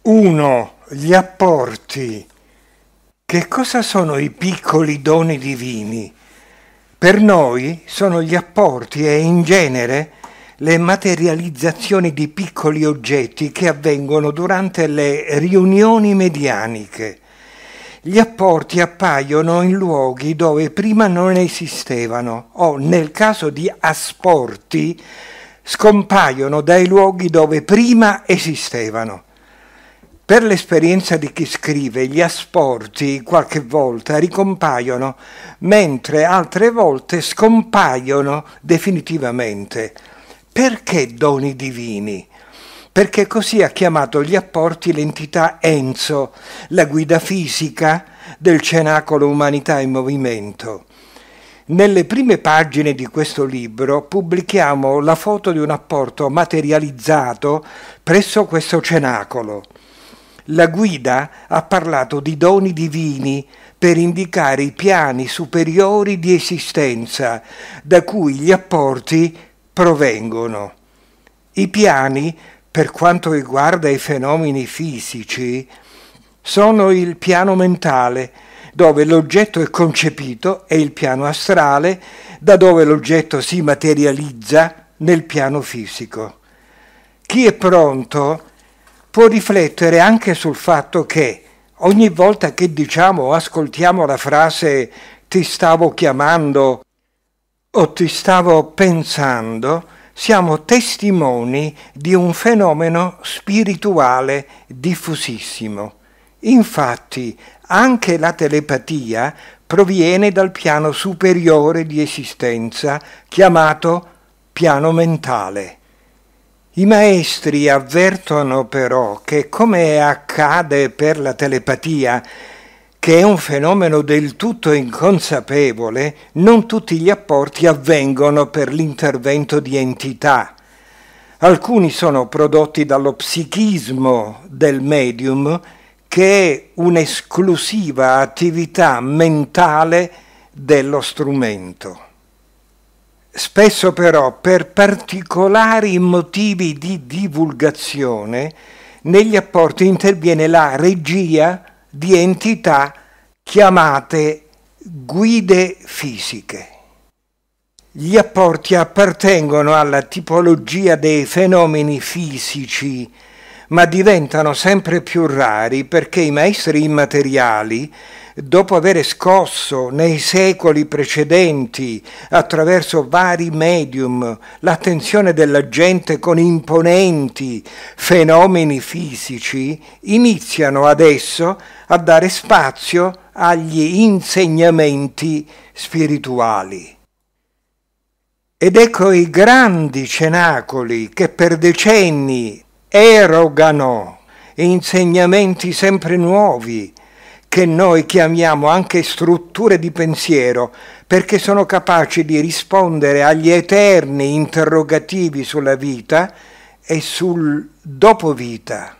1. Gli apporti. Che cosa sono i piccoli doni divini? Per noi sono gli apporti e in genere le materializzazioni di piccoli oggetti che avvengono durante le riunioni medianiche. Gli apporti appaiono in luoghi dove prima non esistevano o, nel caso di asporti, scompaiono dai luoghi dove prima esistevano. Per l'esperienza di chi scrive, gli asporti qualche volta ricompaiono, mentre altre volte scompaiono definitivamente. Perché doni divini? Perché così ha chiamato gli apporti l'entità Enzo, la guida fisica del cenacolo Umanità in Movimento. Nelle prime pagine di questo libro pubblichiamo la foto di un apporto materializzato presso questo cenacolo. La guida ha parlato di doni divini per indicare i piani superiori di esistenza da cui gli apporti provengono. I piani, per quanto riguarda i fenomeni fisici, sono il piano mentale, dove l'oggetto è concepito, e il piano astrale, da dove l'oggetto si materializza nel piano fisico. Chi è pronto può riflettere anche sul fatto che ogni volta che diciamo o ascoltiamo la frase "ti stavo chiamando" o "ti stavo pensando", siamo testimoni di un fenomeno spirituale diffusissimo. Infatti, anche la telepatia proviene dal piano superiore di esistenza, chiamato piano mentale. I maestri avvertono però che, come accade per la telepatia, che è un fenomeno del tutto inconsapevole, non tutti gli apporti avvengono per l'intervento di entità. Alcuni sono prodotti dallo psichismo del medium, che è un'esclusiva attività mentale dello strumento. Spesso però, per particolari motivi di divulgazione, negli apporti interviene la regia di entità chiamate guide fisiche. Gli apporti appartengono alla tipologia dei fenomeni fisici, ma diventano sempre più rari perché i maestri immateriali, dopo aver scosso nei secoli precedenti, attraverso vari medium, l'attenzione della gente con imponenti fenomeni fisici, iniziano adesso a dare spazio agli insegnamenti spirituali. Ed ecco i grandi cenacoli che per decenni erogano insegnamenti sempre nuovi, che noi chiamiamo anche strutture di pensiero, perché sono capaci di rispondere agli eterni interrogativi sulla vita e sul dopovita.